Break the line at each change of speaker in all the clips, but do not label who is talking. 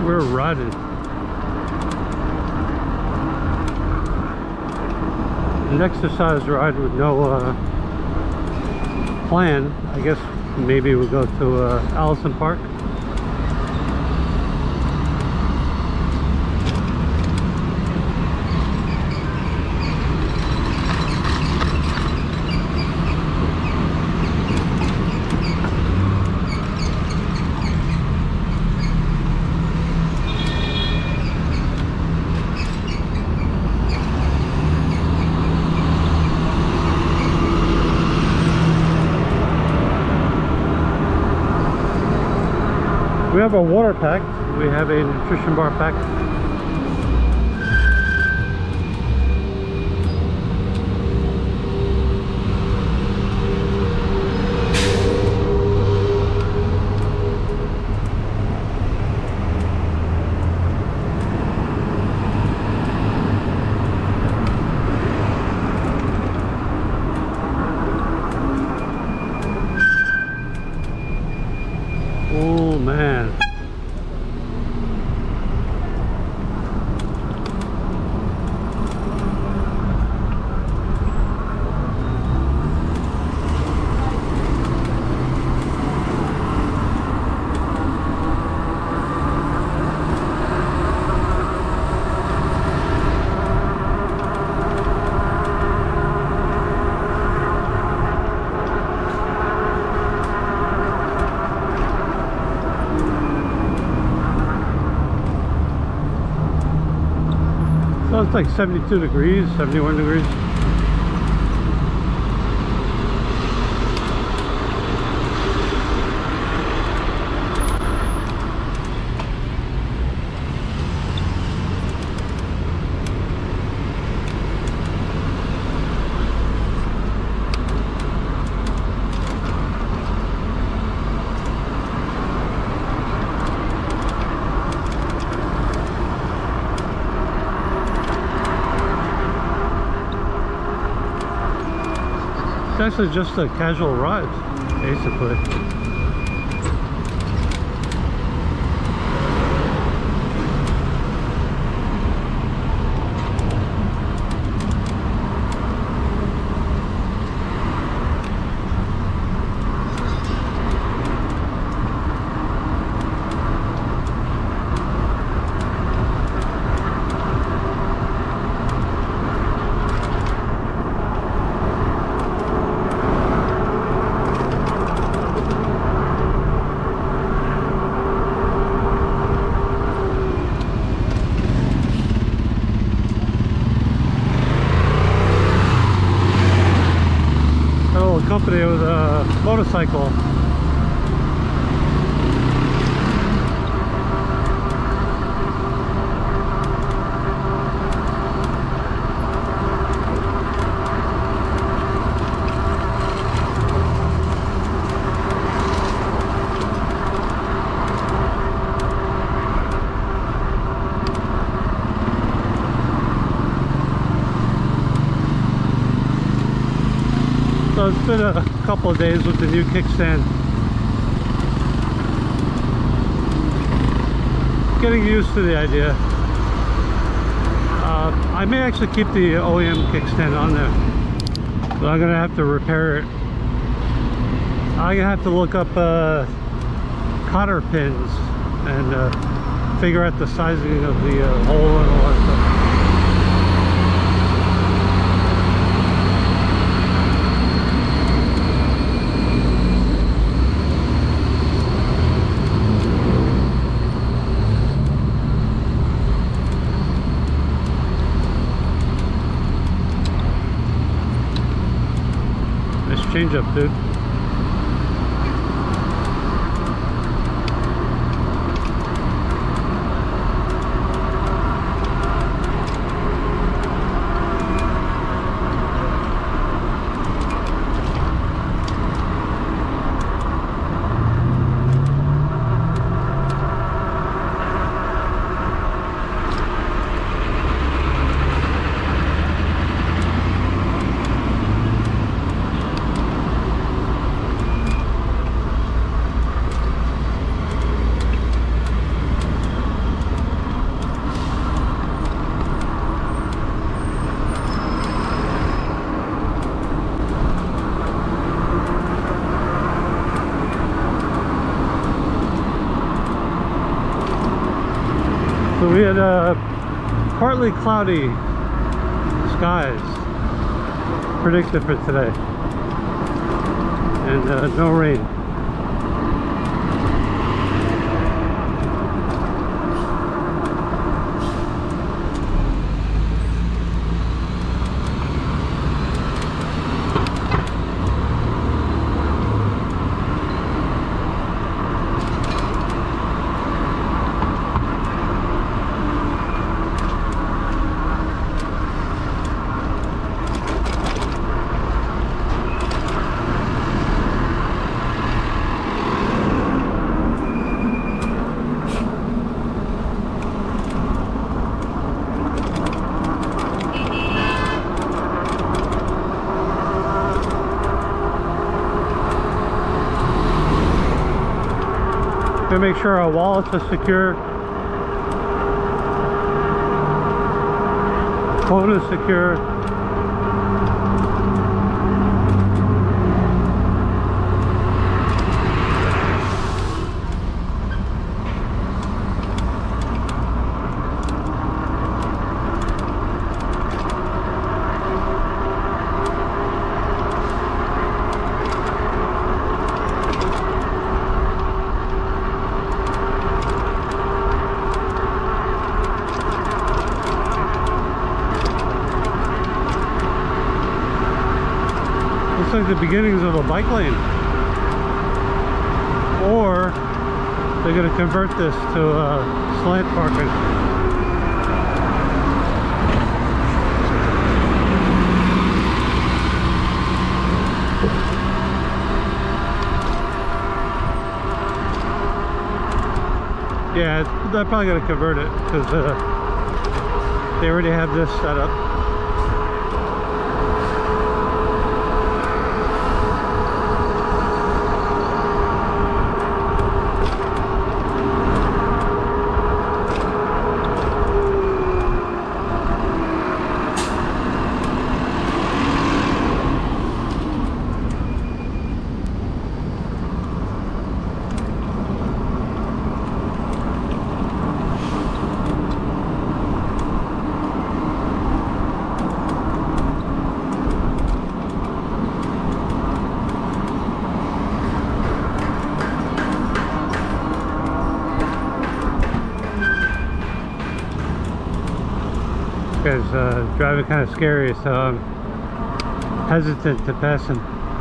we're riding. An exercise ride with no plan. I guess maybe we'll go to Allison Park. We have a water pack. We have a nutrition bar pack. Oh man. So it's like 72 degrees, 71 degrees. It's actually just a casual ride, basically. Company with a motorcycle. So it's been a couple of days with the new kickstand. Getting used to the idea. I may actually keep the OEM kickstand on there, but I'm gonna have to repair it. I'm gonna have to look up cotter pins and figure out the sizing of the hole and all that stuff. Change up, dude. So we had partly cloudy skies predicted for today, and no rain. To make sure our wallets are secure, phone is secure. Looks like the beginnings of a bike lane, or they're going to convert this to slant parking. Yeah, they're probably going to convert it because they already have this set up. Guy's driving kind of scary, so I'm hesitant to pass him.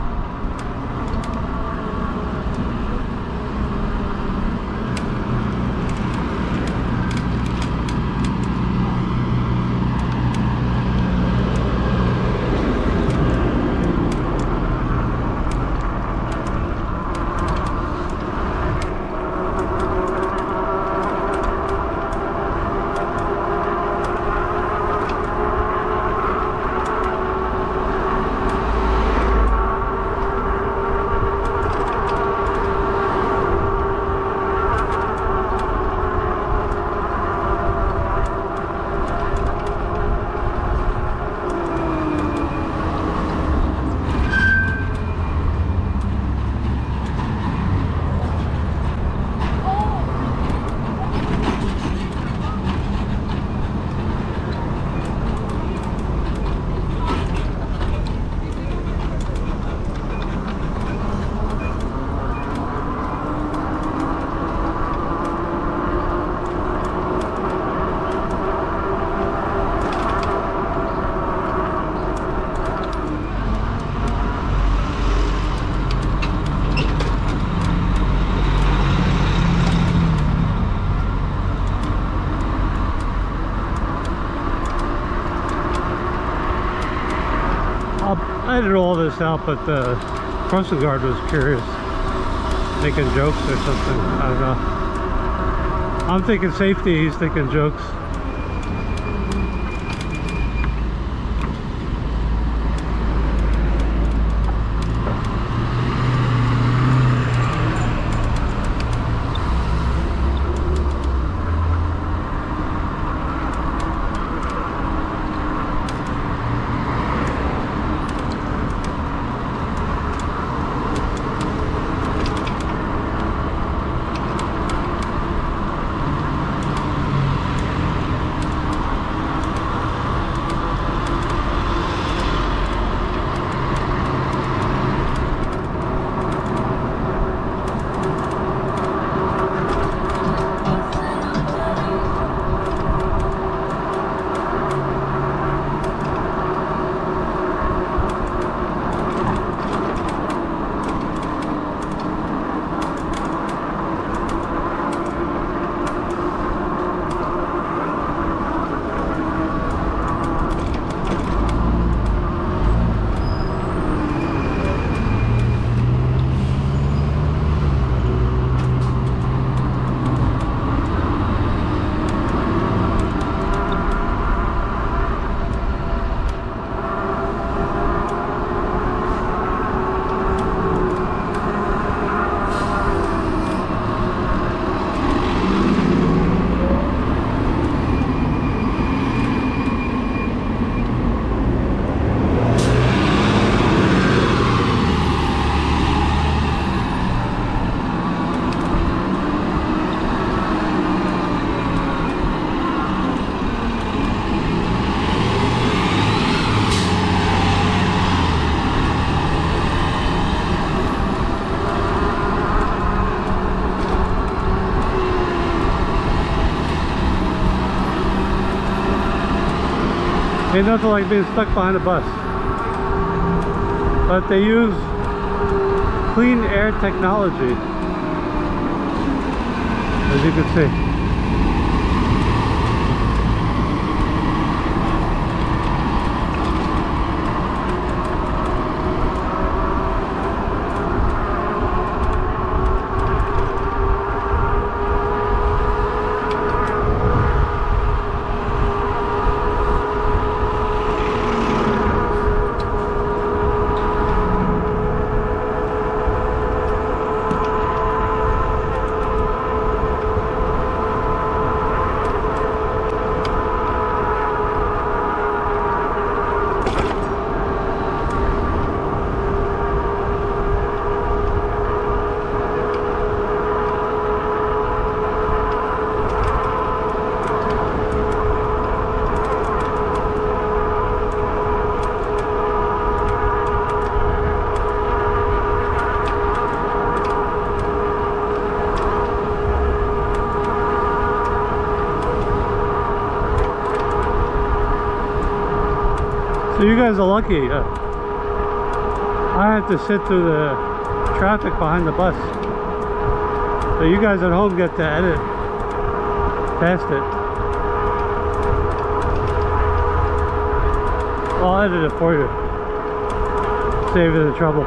I edited all this out, but the crossing guard was curious, making jokes or something. I don't know. I'm thinking safety, he's thinking jokes. Ain't nothing like being stuck behind a bus. But they use clean air technology, as you can see. So you guys are lucky. I have to sit through the traffic behind the bus. So you guys at home get to edit past it. I'll edit it for you. Save you the trouble.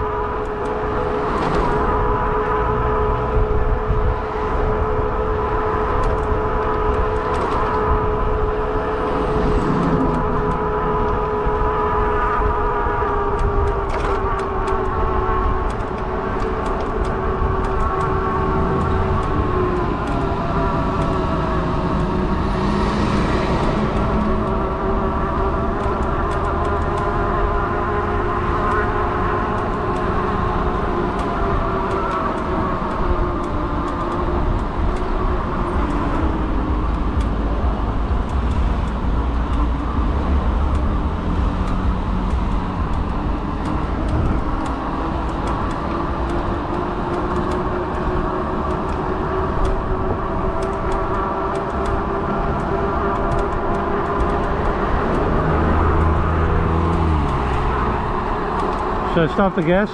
Should I stop the gas?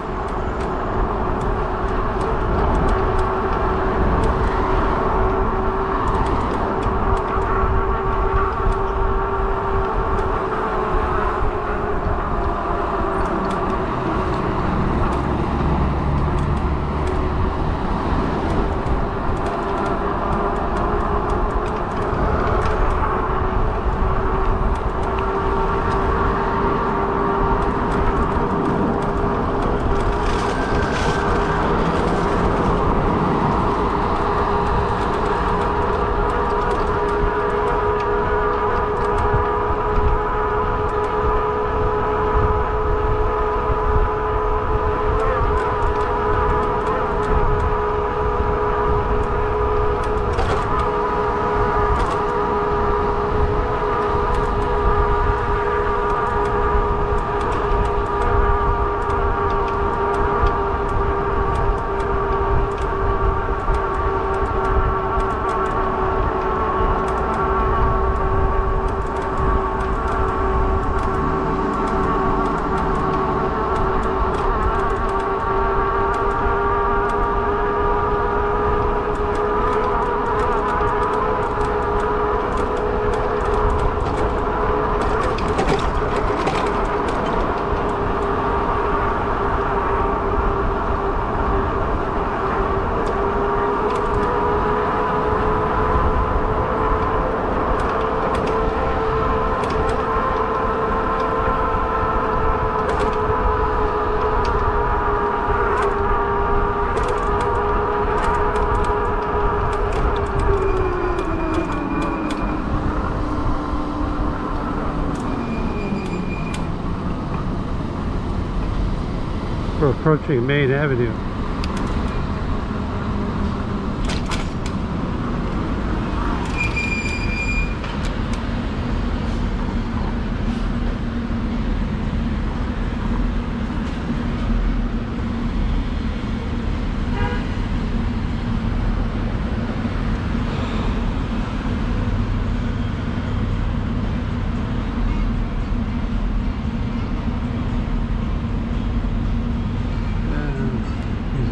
We're approaching Main Avenue.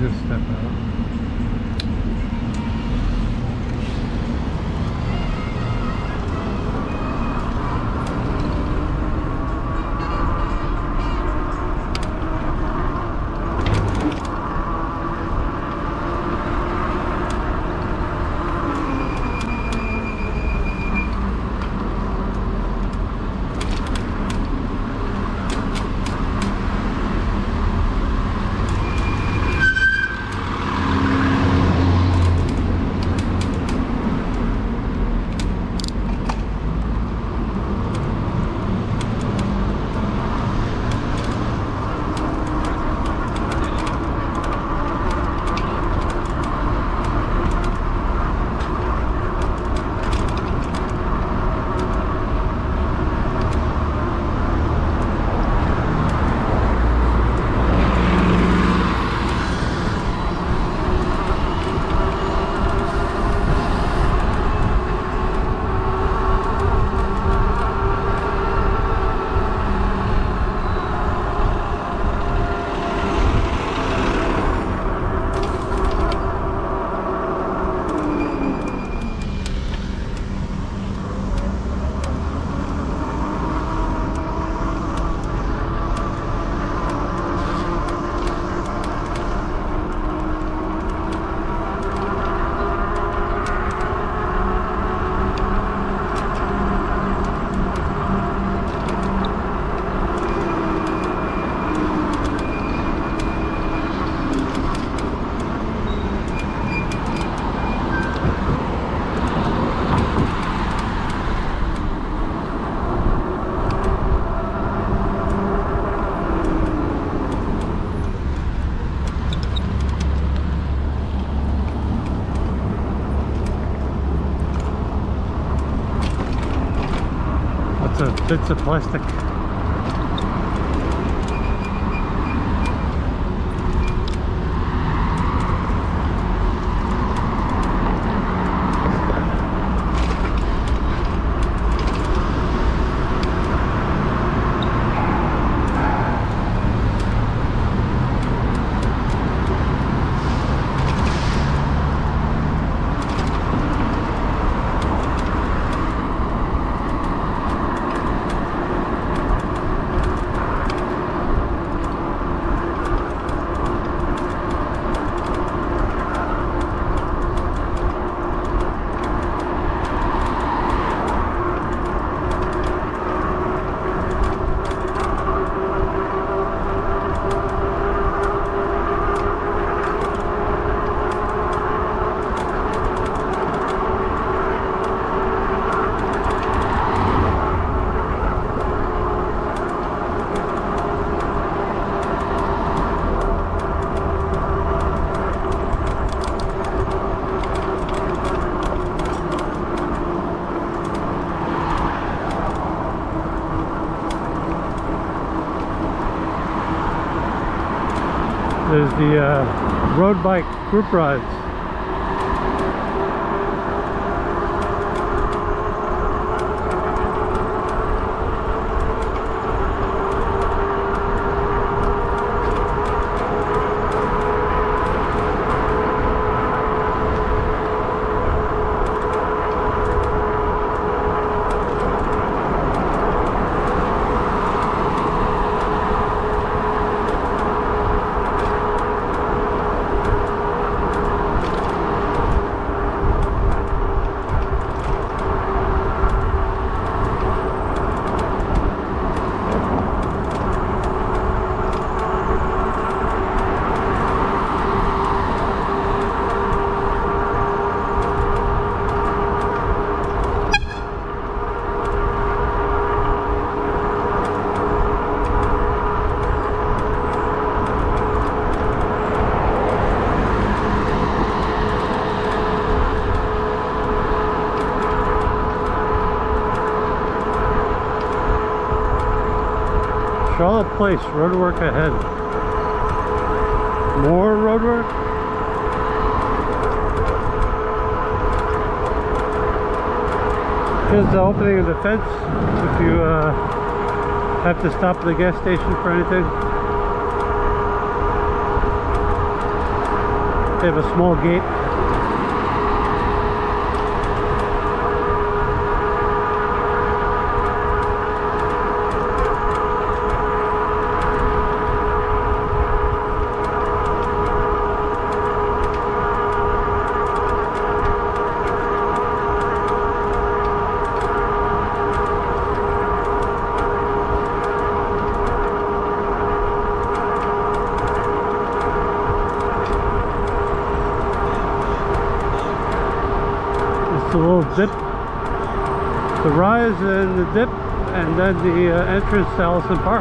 just step out. Bits of plastic. There's the road bike group rides. Charlotte Place, roadwork ahead. More roadwork? Here's the opening of the fence if you have to stop at the gas station for anything. They have a small gate. A little dip, the rise and the dip, and then the entrance to Allison Park.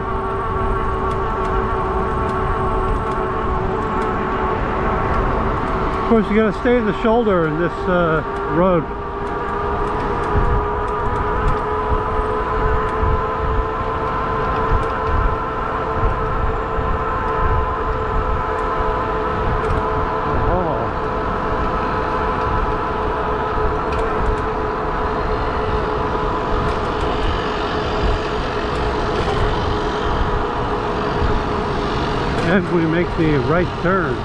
Of course, you got to stay in the shoulder in this road. And we make the right turn.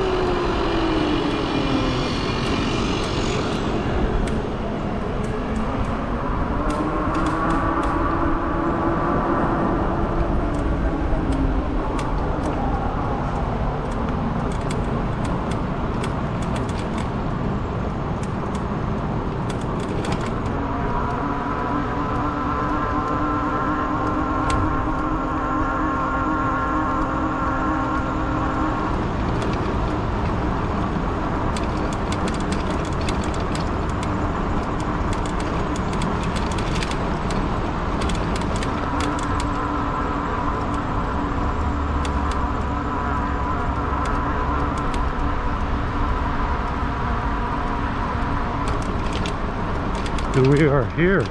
And we are here.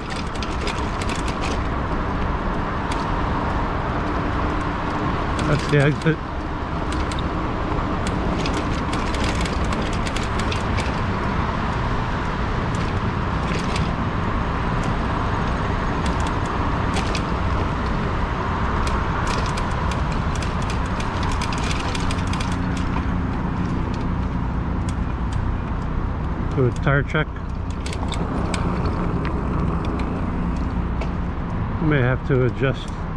That's the exit. Do a tire check. May have to adjust